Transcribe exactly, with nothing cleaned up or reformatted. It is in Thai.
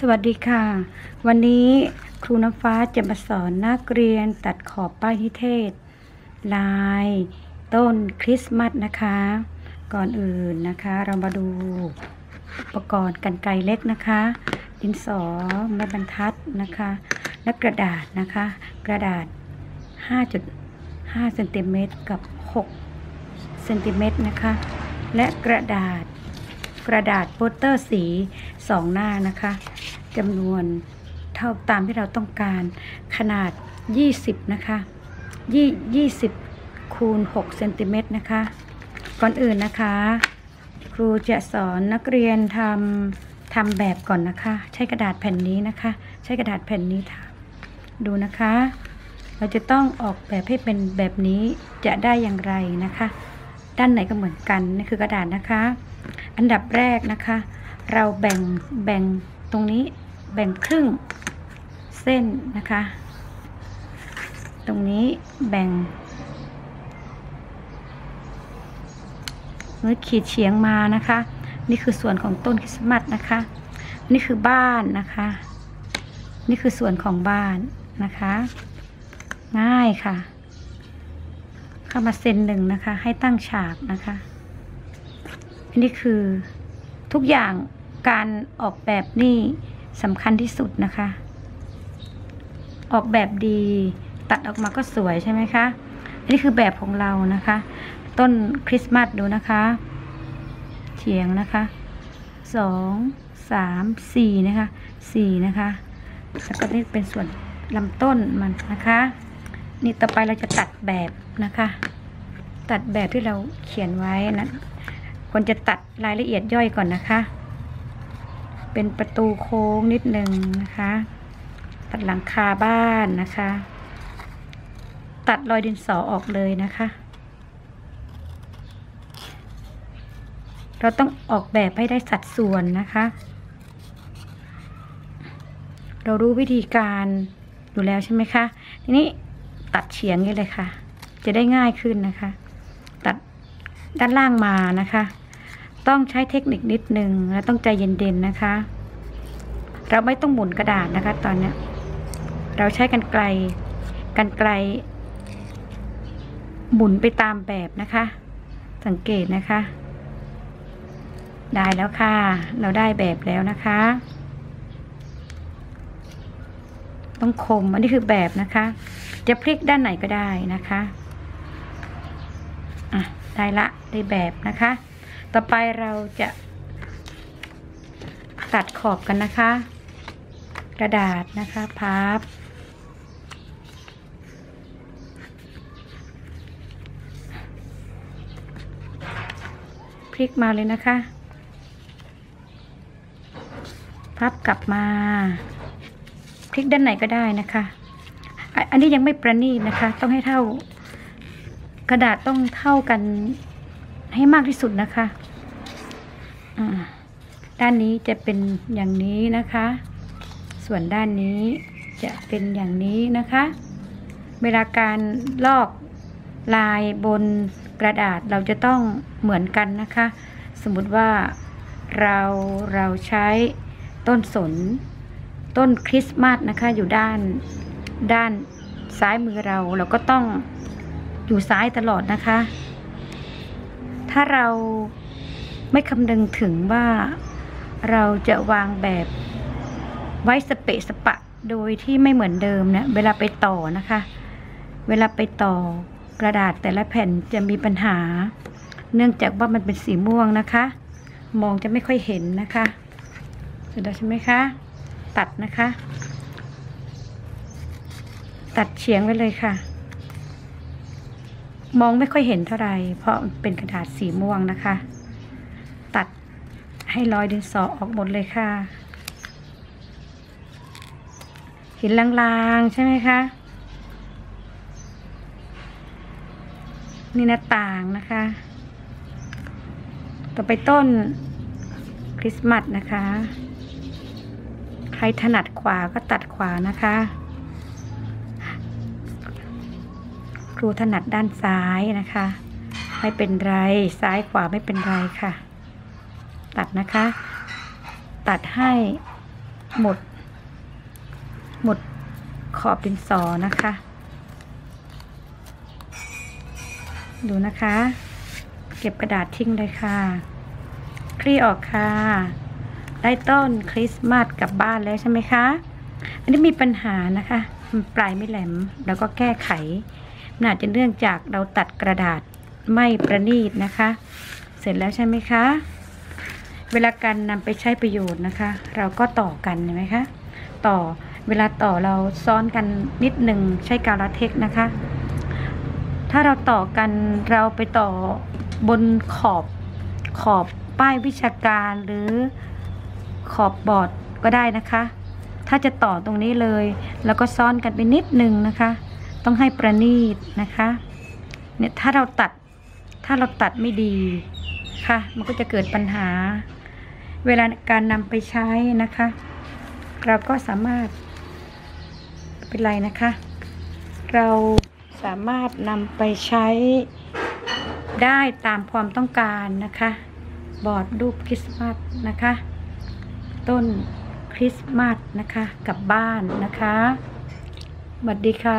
สวัสดีค่ะวันนี้ครูน้ำฟ้าจะมาสอนนักเรียนตัดขอบป้ายนิเทศลายต้นคริสต์มาสนะคะก่อนอื่นนะคะเรามาดูอุปกรณ์กรรไกรเล็กนะคะดินสอไม้บรรทัดนะคะและกระดาษนะคะกระดาษ ห้าจุดห้า เซนติเมตรกับหกเซนติเมตรนะคะและกระดาษกระดาษโปสเตอร์สีสองหน้านะคะจำนวนเท่าตามที่เราต้องการขนาดยี่สิบนะคะยี่สิบคูณหกเซนติเมตรนะคะก่อนอื่นนะคะครูจะสอนนักเรียนทำทำแบบก่อนนะคะใช้กระดาษแผ่นนี้นะคะใช้กระดาษแผ่นนี้ทำดูนะคะเราจะต้องออกแบบให้เป็นแบบนี้จะได้อย่างไรนะคะด้านไหนก็เหมือนกันนี่คือกระดาษนะคะอันดับแรกนะคะเราแบ่งแบ่งตรงนี้แบ่งครึ่งเส้นนะคะตรงนี้แบ่งเมื่อขีดเฉียงมานะคะนี่คือส่วนของต้นคริสต์มาสนะคะนี่คือบ้านนะคะนี่คือส่วนของบ้านนะคะง่ายค่ะเข้ามาเซนหนึ่งนะคะให้ตั้งฉากนะคะอันนี้คือทุกอย่างการออกแบบนี่สำคัญที่สุดนะคะออกแบบดีตัดออกมาก็สวยใช่ไหมคะอันนี้คือแบบของเรานะคะต้นคริสต์มาสดูนะคะเฉียงนะคะสองสามสี่นะคะสี่นะคะแล้วก็นี่เป็นส่วนลำต้นมันนะคะนี่ต่อไปเราจะตัดแบบนะคะตัดแบบที่เราเขียนไว้นะควรจะตัดรายละเอียดย่อยก่อนนะคะเป็นประตูโค้งนิดหนึ่งนะคะตัดหลังคาบ้านนะคะตัดรอยดินสอออกเลยนะคะเราต้องออกแบบให้ได้สัดส่วนนะคะเรารู้วิธีการอยู่แล้วใช่ไหมคะทีนี้ตัดเฉียงนี่เลยค่ะจะได้ง่ายขึ้นนะคะตัดด้านล่างมานะคะต้องใช้เทคนิคนิดนึงและต้องใจเย็นๆนะคะเราไม่ต้องหมุนกระดาษนะคะตอนนี้เราใช้กรรไกรกรรไกรหมุนไปตามแบบนะคะสังเกตนะคะได้แล้วค่ะเราได้แบบแล้วนะคะต้องคมอันนี้คือแบบนะคะจะพลิกด้านไหนก็ได้นะคะอ่ะได้ละได้แบบนะคะต่อไปเราจะตัดขอบกันนะคะกระดาษนะคะพับพลิกมาเลยนะคะพับกลับมาพลิกด้านไหนก็ได้นะคะอันนี้ยังไม่ประณีตนะคะต้องให้เท่ากระดาษต้องเท่ากันให้มากที่สุดนะคะด้านนี้จะเป็นอย่างนี้นะคะส่วนด้านนี้จะเป็นอย่างนี้นะคะเวลาการลอกลายบนกระดาษเราจะต้องเหมือนกันนะคะสมมุติว่าเราเราใช้ต้นสนต้นคริสต์มาสนะคะอยู่ด้านด้านซ้ายมือเราเราก็ต้องอยู่ซ้ายตลอดนะคะถ้าเราไม่คำนึงถึงว่าเราจะวางแบบไว้สเปะสปะโดยที่ไม่เหมือนเดิมเนี่ยเวลาไปต่อนะคะเวลาไปต่อกระดาษแต่ละแผ่นจะมีปัญหาเนื่องจากว่ามันเป็นสีม่วงนะคะมองจะไม่ค่อยเห็นนะคะเสร็จแล้วใช่ไหมคะตัดนะคะตัดเฉียงไว้เลยค่ะมองไม่ค่อยเห็นเท่าไหร่เพราะเป็นกระดาษสีม่วงนะคะตัดให้รอยดินสอออกหมดเลยค่ะเห็นลางๆใช่ไหมคะนี่หน้าต่างนะคะต่อไปต้นคริสต์มาสนะคะใครถนัดขวาก็ตัดขวานะคะครูถนัดด้านซ้ายนะคะไม่เป็นไรซ้ายขวาไม่เป็นไรค่ะตัดนะคะตัดให้หมดหมดขอบดินสอนะคะดูนะคะเก็บกระดาษทิ้งเลยค่ะคลี่ออกค่ะได้ต้นคริสต์มาสกลับบ้านแล้วใช่ไหมคะอันนี้มีปัญหานะคะมันปลายไม่แหลมแล้วก็แก้ไขน่าจะเนื่องจากเราตัดกระดาษไม่ประณีตนะคะเสร็จแล้วใช่ไหมคะเวลาการนำไปใช้ประโยชน์นะคะเราก็ต่อกันเห็นไหมคะต่อเวลาต่อเราซ้อนกันนิดหนึ่งใช้กาวลาเท็กซ์นะคะถ้าเราต่อกันเราไปต่อบนขอบขอบป้ายวิชาการหรือขอบบอร์ดก็ได้นะคะถ้าจะต่อตรงนี้เลยแล้วก็ซ้อนกันไปนิดหนึ่งนะคะต้องให้ประณีตนะคะเนี่ยถ้าเราตัดถ้าเราตัดไม่ดีค่ะมันก็จะเกิดปัญหาเวลาการนำไปใช้นะคะเราก็สามารถเป็นไรนะคะเราสามารถนำไปใช้ได้ตามความต้องการนะคะบอร์ดรูปคริสต์มาสนะคะต้นคริสต์มาสนะคะกับบ้านนะคะสวัสดีค่ะ